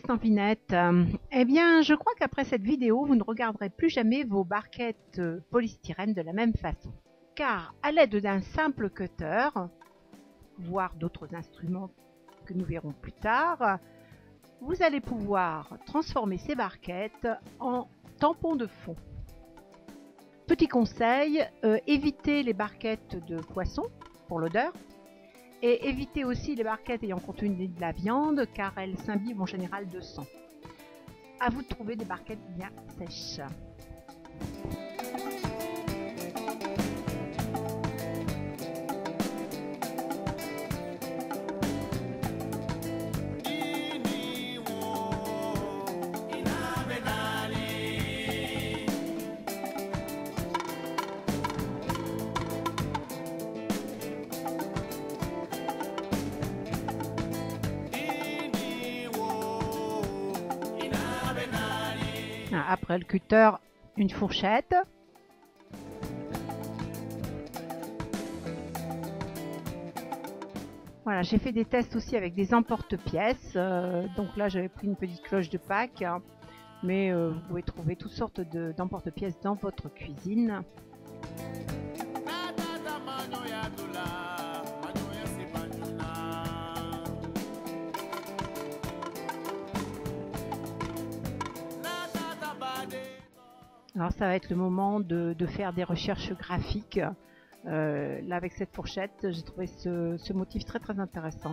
Stampinette. Eh bien, je crois qu'après cette vidéo, vous ne regarderez plus jamais vos barquettes polystyrène de la même façon. Car à l'aide d'un simple cutter, voire d'autres instruments que nous verrons plus tard, vous allez pouvoir transformer ces barquettes en tampons de fond. Petit conseil, évitez les barquettes de poisson pour l'odeur. Et évitez aussi les barquettes ayant contenu de la viande car elles s'imbibent en général de sang. À vous de trouver des barquettes bien sèches. Après le cutter, une fourchette. Voilà, j'ai fait des tests aussi avec des emporte-pièces. Donc là, j'avais pris une petite cloche de Pâques. Mais vous pouvez trouver toutes sortes d'emporte-pièces dans votre cuisine. Alors ça va être le moment de faire des recherches graphiques. Là avec cette fourchette, j'ai trouvé ce motif très intéressant.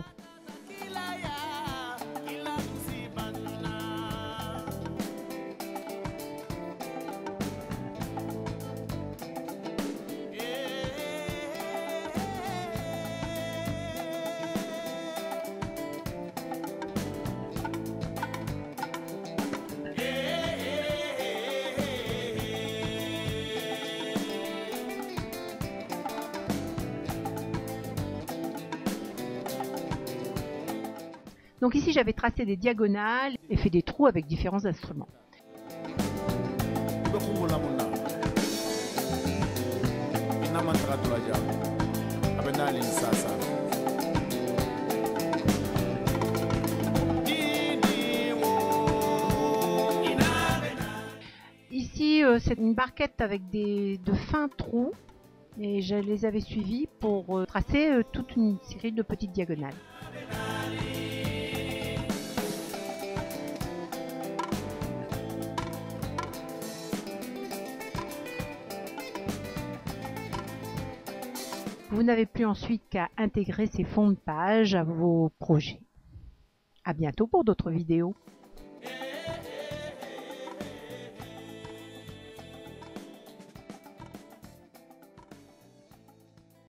Donc ici j'avais tracé des diagonales et fait des trous avec différents instruments. Ici c'est une barquette avec de fins trous et je les avais suivis pour tracer toute une série de petites diagonales. Vous n'avez plus ensuite qu'à intégrer ces fonds de page à vos projets. À bientôt pour d'autres vidéos.